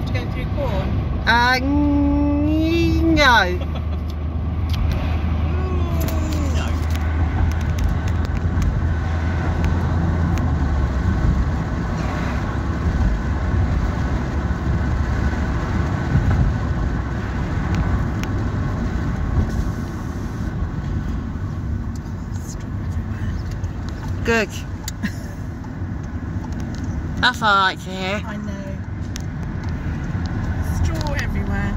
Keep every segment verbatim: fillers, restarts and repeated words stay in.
to go through corn? Uh, no. Good. That's all I like to hear. I know. Straw everywhere.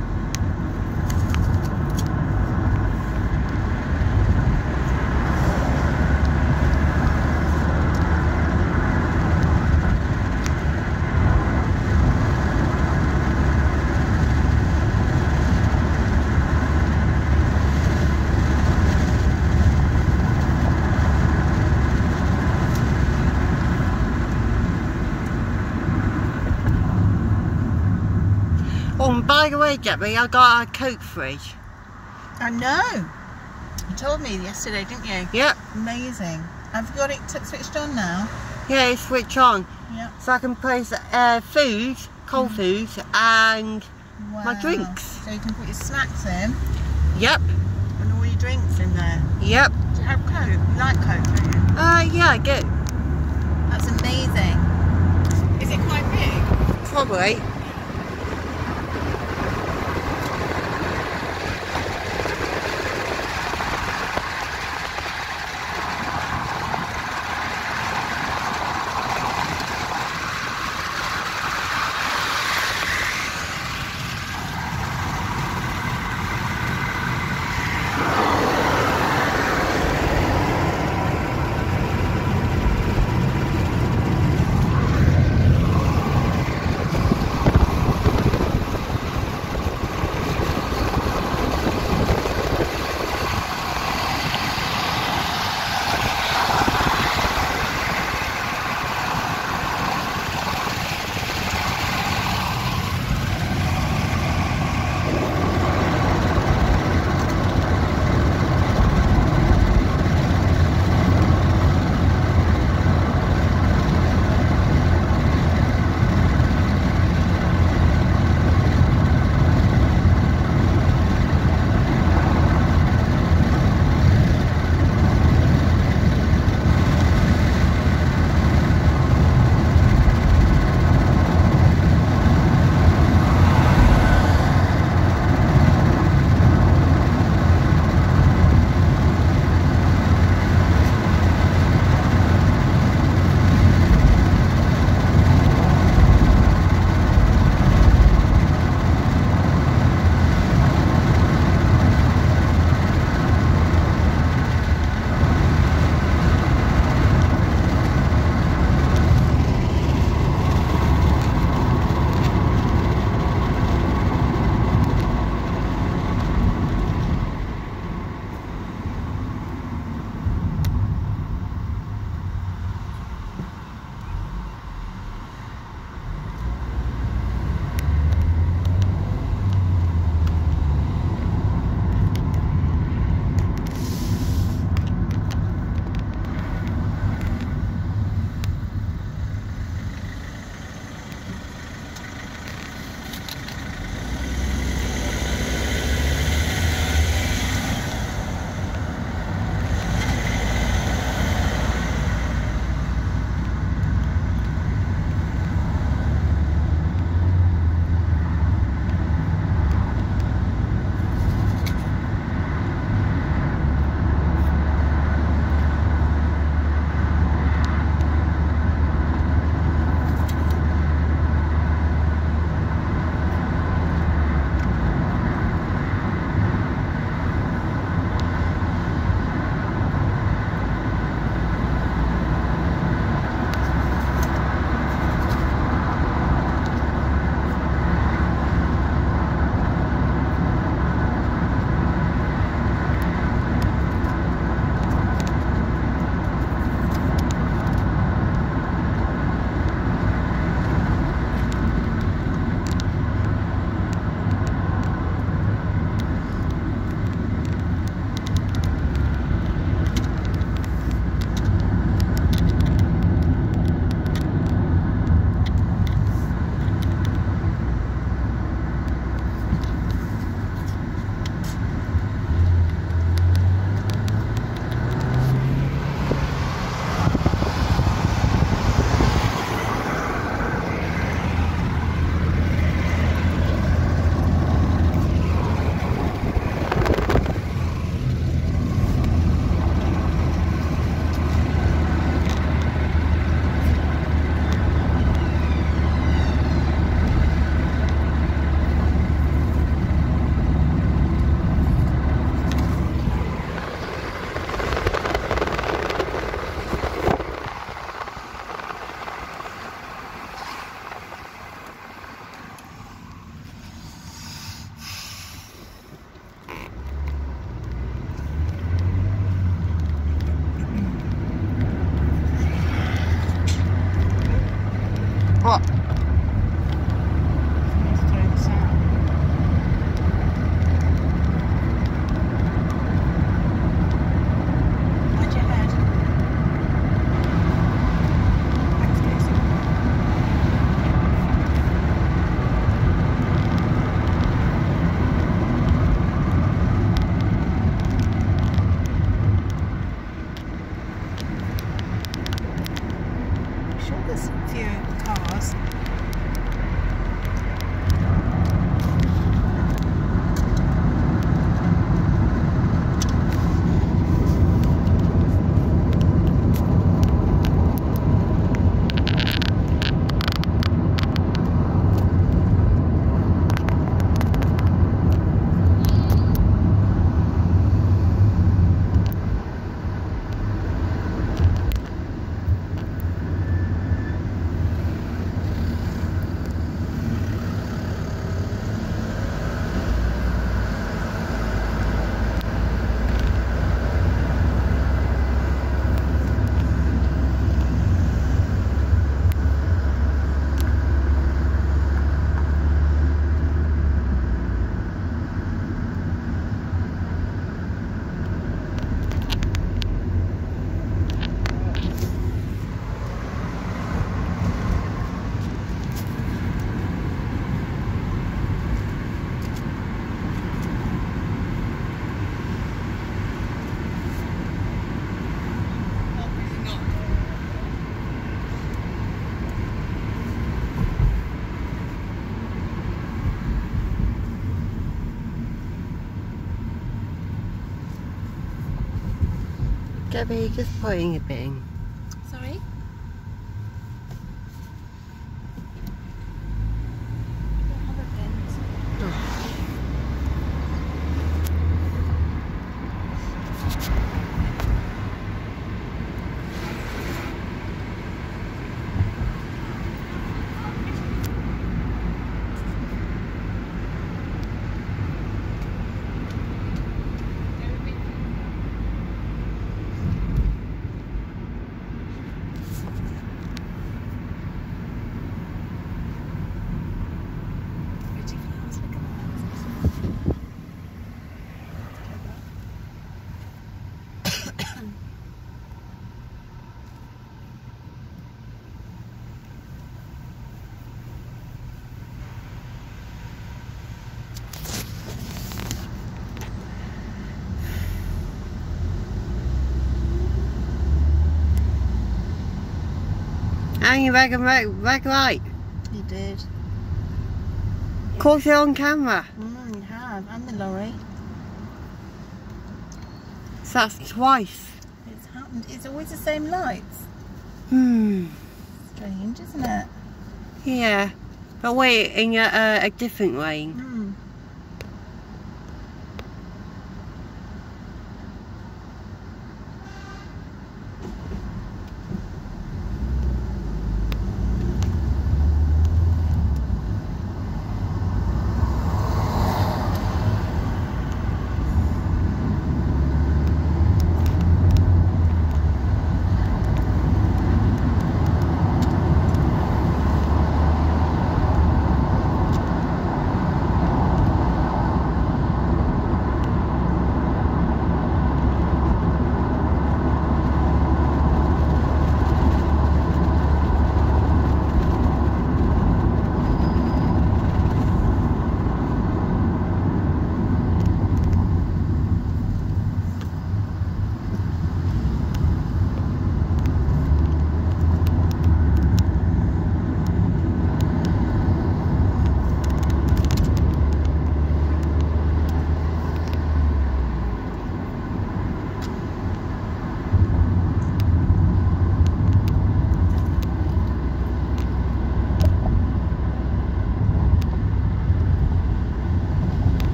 Oh, and by the way, Debbie, I got a Coke fridge. I know. You told me yesterday, didn't you? Yep. Amazing. Have you got it t switched on now? Yeah, it's switch on. Yep. So I can place uh, food, cold Mm. foods, and Wow. my drinks. So you can put your snacks in Yep. and all your drinks in there. Yep. Do you have Coke? You like Coke, don't you? Uh, yeah, I do. That's amazing. Is it quite big? Probably. What? Let's throw this out. Mind your head. Thanks, Casey. I'm sure there's a few cars. Debbie, just putting a bin. Sorry? Don't have a bin. Pretty flowers, look at that. And you rag and rag, rag right. You did. Caught it on camera. Mm, you have. And the lorry. So that's twice. It's happened. It's always the same lights. Hmm. Strange, isn't it? Yeah. But wait, in a, uh, a different lane. Mm.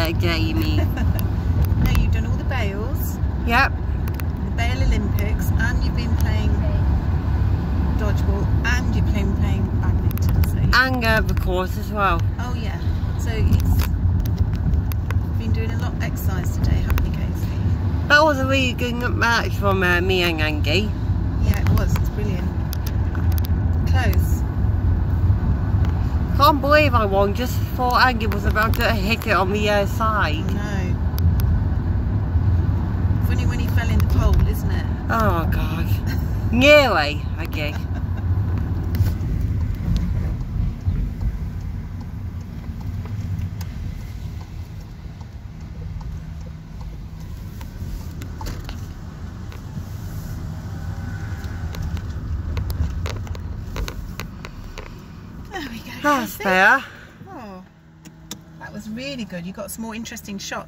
there, Jamie. No, you've done all the Bales, Yep. the Bale Olympics, and you've been playing dodgeball, and you've been playing badminton. So you, And uh, the course as well. oh yeah, so it's been doing a lot of exercise today, haven't you, Casey? That was a really good match from uh, me and Angie. Yeah, it was. It's brilliant. Close. Can't believe I won just before Angie was about to hit it on the uh, side. No. Funny when he fell in the pole, isn't it? Oh God. Nearly, Angie. There we go. That's Casey. fair. Oh, that was really good. You got some more interesting shots.